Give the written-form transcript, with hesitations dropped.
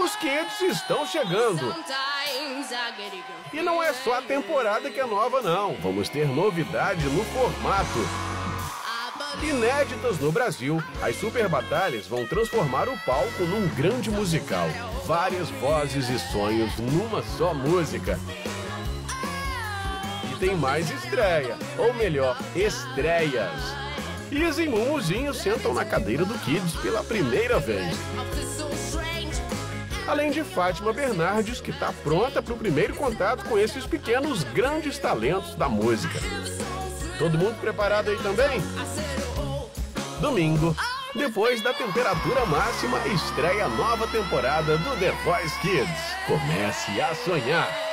Os Kids estão chegando. E não é só a temporada que é nova, não. Vamos ter novidade no formato. Inéditas no Brasil, as Super Batalhas vão transformar o palco num grande musical. Várias vozes e sonhos numa só música. E tem mais estreia, ou melhor, estreias. Isa e Mumuzinho sentam na cadeira do Kids pela primeira vez. Além de Fátima Bernardes, que está pronta para o primeiro contato com esses pequenos grandes talentos da música. Todo mundo preparado aí também? Domingo, depois da temperatura máxima, estreia a nova temporada do The Voice Kids. Comece a sonhar!